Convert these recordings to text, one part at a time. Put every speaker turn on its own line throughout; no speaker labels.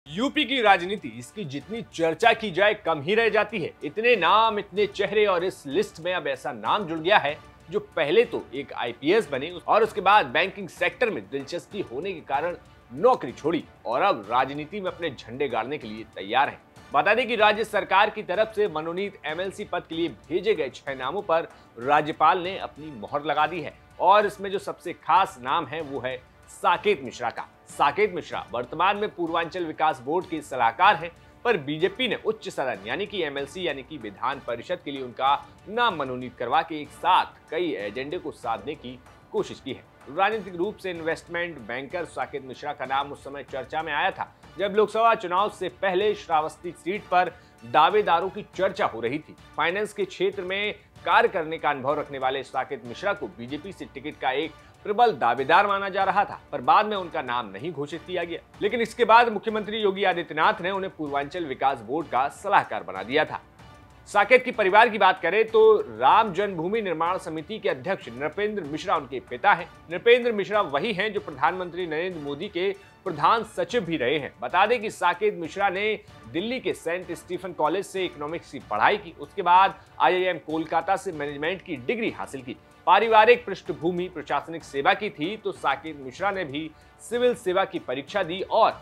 UP की राजनीति, इसकी जितनी चर्चा की जाए कम ही रह जाती है। इतने नाम, इतने चेहरे और इस लिस्ट में अब ऐसा नाम जुड़ गया है जो पहले तो एक आईपीएस बने और उसके बाद बैंकिंग सेक्टर में दिलचस्पी होने के कारण नौकरी छोड़ी और अब राजनीति में अपने झंडे गाड़ने के लिए तैयार हैं। बता दें कि राज्य सरकार की तरफ से मनोनीत एमएलसी पद के लिए भेजे गए 6 नामों पर राज्यपाल ने अपनी मोहर लगा दी है और इसमें जो सबसे खास नाम है वो है साकेत मिश्रा का। साकेत मिश्रा वर्तमान में पूर्वांचल विकास बोर्ड के सलाहकार हैं, पर बीजेपी ने उच्च सदन यानी कि एमएलसी यानी कि विधान परिषद के लिए उनका नाम मनोनीत करवा के एक साथ कई एजेंडे को साधने की कोशिश की है। राजनीतिक रूप से इन्वेस्टमेंट बैंकर साकेत मिश्रा का नाम उस समय चर्चा में आया था जब लोकसभा चुनाव से पहले श्रावस्ती सीट पर दावेदारों की चर्चा हो रही थी। फाइनेंस के क्षेत्र में कार्य करने का अनुभव रखने वाले साकेत मिश्रा को बीजेपी से टिकट का एक प्रबल दावेदार माना जा रहा था, पर बाद में उनका नाम नहीं घोषित किया गया। लेकिन इसके बाद मुख्यमंत्री योगी आदित्यनाथ ने उन्हें पूर्वांचल विकास बोर्ड का सलाहकार बना दिया था। साकेत की परिवार की बात करें तो राम जन्मभूमि निर्माण समिति के अध्यक्ष नृपेंद्र मिश्रा उनके पिता हैं। नृपेंद्र मिश्रा वही हैं जो प्रधानमंत्री नरेंद्र मोदी के प्रधान सचिव भी रहे हैं। बता दें कि साकेत मिश्रा ने दिल्ली के सेंट स्टीफन कॉलेज से इकोनॉमिक्स की पढ़ाई की, उसके बाद आईआईएम कोलकाता से मैनेजमेंट की डिग्री हासिल की। पारिवारिक पृष्ठभूमि प्रशासनिक सेवा की थी तो साकेत मिश्रा ने भी सिविल सेवा की परीक्षा दी और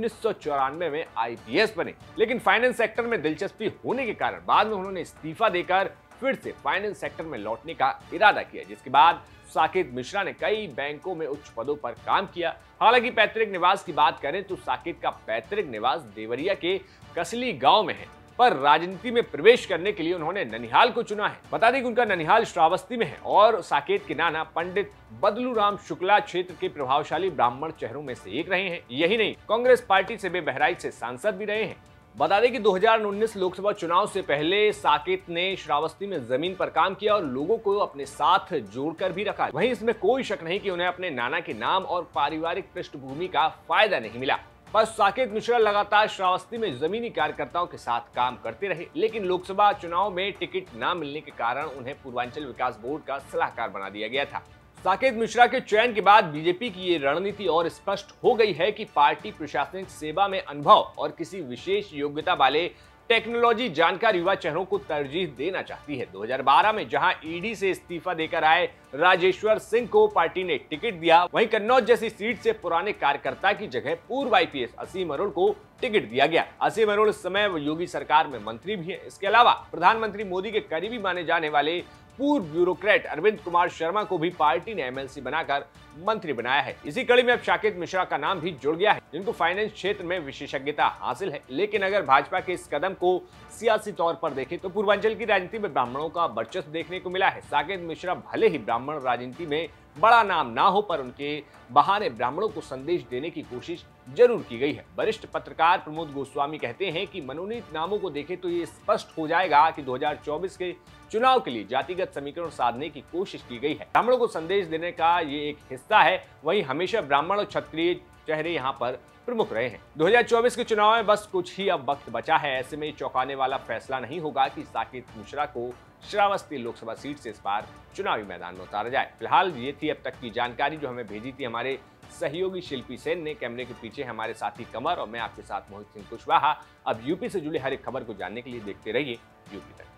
1994 में आईपीएस बने। लेकिन फाइनेंस सेक्टर में दिलचस्पी होने के कारण बाद में उन्होंने इस्तीफा देकर फिर से फाइनेंस सेक्टर में लौटने का इरादा किया, जिसके बाद साकेत मिश्रा ने कई बैंकों में उच्च पदों पर काम किया। हालांकि पैतृक निवास की बात करें तो साकेत का पैतृक निवास देवरिया के कसली गांव में है, पर राजनीति में प्रवेश करने के लिए उन्होंने ननिहाल को चुना है। बता दें कि उनका ननिहाल श्रावस्ती में है और साकेत के नाना पंडित बदलू राम शुक्ला क्षेत्र के प्रभावशाली ब्राह्मण चेहरों में से एक रहे हैं। यही नहीं, कांग्रेस पार्टी से वे बहराइच से सांसद भी रहे हैं। बता दें कि 2019 लोकसभा चुनाव से पहले साकेत ने श्रावस्ती में जमीन पर काम किया और लोगों को अपने साथ जोड़कर भी रखा। वहीं इसमें कोई शक नहीं कि उन्हें अपने नाना के नाम और पारिवारिक पृष्ठभूमि का फायदा नहीं मिला। पर साकेत मिश्रा लगातार श्रावस्ती में जमीनी कार्यकर्ताओं के साथ काम करते रहे, लेकिन लोकसभा चुनाव में टिकट न मिलने के कारण उन्हें पूर्वांचल विकास बोर्ड का सलाहकार बना दिया गया था। साकेत मिश्रा के चयन के बाद बीजेपी की ये रणनीति और स्पष्ट हो गई है कि पार्टी प्रशासनिक सेवा में अनुभव और किसी विशेष योग्यता वाले टेक्नोलॉजी जानकार युवा चेहरों को तरजीह देना चाहती है। 2012 में जहां ईडी से इस्तीफा देकर आए राजेश्वर सिंह को पार्टी ने टिकट दिया, वहीं कन्नौज जैसी सीट से पुराने कार्यकर्ता की जगह पूर्व आईपीएस असीम अरोड़ को टिकट दिया गया। असीम अरोड़ इस समय योगी सरकार में मंत्री भी है। इसके अलावा प्रधानमंत्री मोदी के करीबी माने जाने वाले पूर्व ब्यूरोक्रेट अरविंद कुमार शर्मा को भी पार्टी ने एमएलसी बनाकर मंत्री बनाया है। इसी कड़ी में अब साकेत मिश्रा का नाम भी जुड़ गया है, जिनको फाइनेंस क्षेत्र में विशेषज्ञता हासिल है। लेकिन अगर भाजपा के इस कदम को सियासी तौर पर देखें तो पूर्वांचल की राजनीति में ब्राह्मणों का वर्चस्व देखने को मिला है। साकेत मिश्रा भले ही ब्राह्मण राजनीति में बड़ा नाम ना हो, पर उनके बहाने ब्राह्मणों को संदेश देने की कोशिश जरूर की गई है। वरिष्ठ पत्रकार प्रमोद गोस्वामी कहते हैं कि मनोनीत नामों को देखें तो ये स्पष्ट हो जाएगा कि 2024 के चुनाव के लिए जातिगत समीकरण साधने की कोशिश की गई है। ब्राह्मणों को संदेश देने का ये एक हिस्सा है। वहीं हमेशा ब्राह्मण और क्षत्रिय चेहरे यहाँ पर प्रमुख रहे हैं। 2024 के चुनाव में बस कुछ ही अब वक्त बचा है। ऐसे में चौंकाने वाला फैसला नहीं होगा कि साकेत मिश्रा को श्रावस्ती लोकसभा सीट से इस बार चुनावी मैदान में उतारा जाए। फिलहाल ये थी अब तक की जानकारी जो हमें भेजी थी हमारे सहयोगी शिल्पी सेन ने। कैमरे के पीछे हमारे साथी कमर और मैं आपके साथ मोहित सिंह कुशवाहा। अब यूपी से जुड़ी हर एक खबर को जानने के लिए देखते रहिए यूपी तक।